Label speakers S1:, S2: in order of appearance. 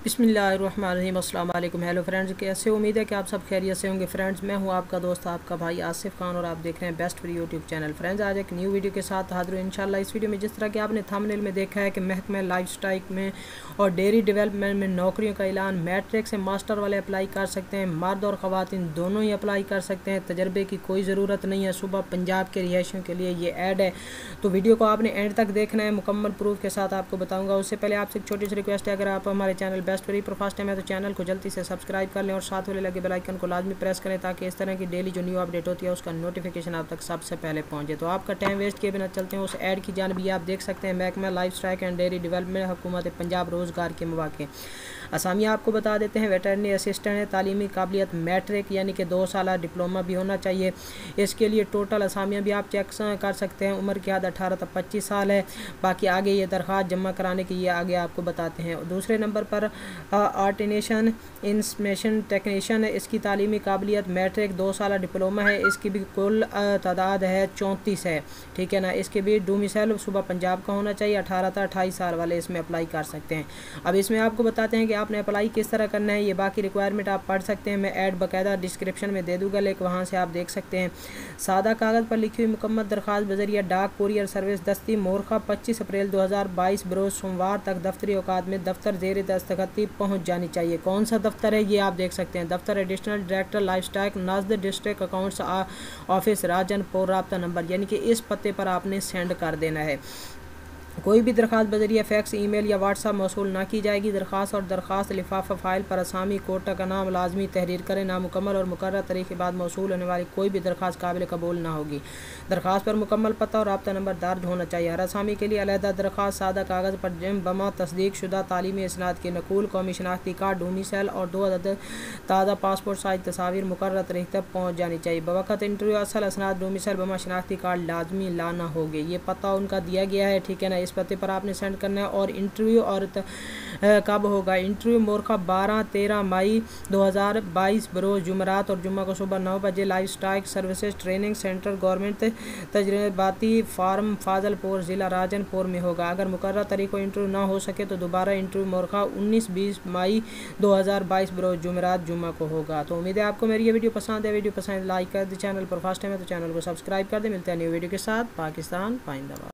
S1: बिस्मिल्लाहिर्रहमानिर्रहीम। अस्सलाम वालेकुम। हेलो फ्रेंड्स, कैसे उम्मीद है कि आप सब खैरियत से होंगे। फ्रेंड्स, मैं हूं आपका दोस्त, आपका भाई आसिफ खान और आप देख रहे हैं best free YouTube channel. Friends, आज एक न्यू वीडियो के साथ हाजिर हूं इंशाल्लाह। इस वीडियो में जिस तरह कि आपने थंबनेल में देखा है कि महकमा लाइफस्टाइल में और डेयरी डेवलपमेंट में नौकरियों का ऐलान, मैट्रिक से मास्टर वाले अप्लाई कर सकते हैं, मर्द और ख़वातीन दोनों ही अप्लाई कर सकते हैं। तजर्बे की कोई ज़रूरत नहीं है। सुबह पंजाब के रिहायशियों के लिए ये ऐड है, तो वीडियो को आपने एंड तक देखना है। मुकम्मल प्रूफ के साथ आपको बताऊंगा। उससे पहले आपसे एक छोटी सी रिक्वेस्ट है, अगर आप हमारे चैनल बेस्ट फ्री पर फर्स्ट टाइम है तो चैनल को जल्दी से सब्सक्राइब कर लें और साथ वाले लगे बेल आइकन को लाजमी प्रेस करें ताकि इस तरह की डेली जो न्यू अपडेट होती है उसका नोटिफिकेशन आप तक सबसे पहले पहुंचे। तो आपका टाइम वेस्ट किए बिना चलते हैं उस ऐड की जानिब। आप देख सकते हैं महकमा लाइफस्टाइल एंड डेयरी डेवलपमेंट, हुकूमत पंजाब, रोज़गार के मौके। असामियाँ आपको बता देते हैं। वेटरनरी असिस्टेंट है, तालीमी काबिलियत मैट्रिक यानी कि 2 साल डिप्लोमा भी होना चाहिए। इसके लिए टोटल असामियाँ भी आप चेक कर सकते हैं। उम्र की हद 18 से 25 साल है। बाकी आगे ये दरख्वास्त जमा कराने की ये आगे आपको बताते हैं। दूसरे नंबर पर आर्टिनेशन इंस्ट्रूमेंटेशन टेक्नीशियन है। इसकी तालीमी काबिलियत मैट्रिक, 2 साल डिप्लोमा है। इसकी भी कुल तादाद है 34 है, ठीक है ना। इसके भी डोमिसाइल सुबह पंजाब का होना चाहिए। 18 से 28 साल वाले इसमें अप्लाई कर सकते हैं। अब इसमें आपको बताते हैं कि आपने अप्लाई किस तरह करना है। ये बाकी रिक्वायरमेंट आप पढ़ सकते हैं। मैं ऐड बाकायदा डिस्क्रिप्शन में दे दूँगा, लेकिन वहाँ से आप देख सकते हैं। सादा कागज़ पर लिखी हुई मुकम्मल दरख्वास्त बजरिया डाक कुरियर सर्विस दस्ती मोरखा 25 अप्रैल 2022 बरोज़ सोमवार तक दफ्तरी औकात में दफ्तर ज़ेर दस्तखती पहुँच जानी चाहिए। कौन सा दफ्तर है ये आप देख सकते हैं। दफ्तर एडिशनल डायरेक्टर लाइफस्टाइल नज़द डिस्ट्रिक्ट अकाउंट्स ऑफिस राजनपुर। राब्ता नंबर यानी कि इस पते पर आपने सेंड कर देना है। कोई भी दरख्वास्त बजरिया फैक्स, ईमेल या व्हाट्सअप मौसूल ना की जाएगी। दरख्वास्त और दरख्वास्त लिफाफा फाइल पर असामी कोटा का नाम लाजमी तहरीर करें। नामुकम्मल और मुकर्रर तारीख के बाद मौसूल होने वाली कोई भी दरख्वास्त काबिल कबूल ना होगी। दरख्वास्त पर मुकम्मल पता और राब्ता नंबर दर्ज होना चाहिए। हर असामी के लिए अलहदा दरख्वास्त सादा कागज़ पर जम बमा तस्दीक शुदा तालीमी इसनाद की नकूल, कौमी शनाख्ती कार्ड, डोमिसाइल और 2 अदद ताज़ा पासपोर्ट साइज तस्वीर मुकर्रर तारीख तक पहुँच जानी चाहिए। बवक़्त इंटरव्यू असल असनाद डोमिसाइल बमा शनाख्ती कार्ड लाजमी लाना होगी। ये पता उनका दिया गया है, ठीक है ना। इस पते पर आपने सेंड करना है। और इंटरव्यू और कब होगा इंटरव्यू? मोरखा 12-13 मई 2022 बरोज़ जुमरात और जुम्मा को सुबह 9 बजे lifestyle services training centre government तजर्बाती फार्म फाजलपुर ज़िला राजनपुर में होगा। अगर मुकर्रर तारीख को इंटरव्यू ना हो सके तो दोबारा इंटरव्यू मोरखा 19-20 मई 2022 बरोज़ जुमरात जुम्मा को होगा। तो उम्मीद है आपको मेरी ये वीडियो पसंद है। वीडियो पसंद लाइक कर दे। चैनल पर फर्स्ट टाइम है तो चैनल को सब्सक्राइब कर दे। मिलते हैं न्यू वीडियो के साथ। पाकिस्तान पाइंदाबाद।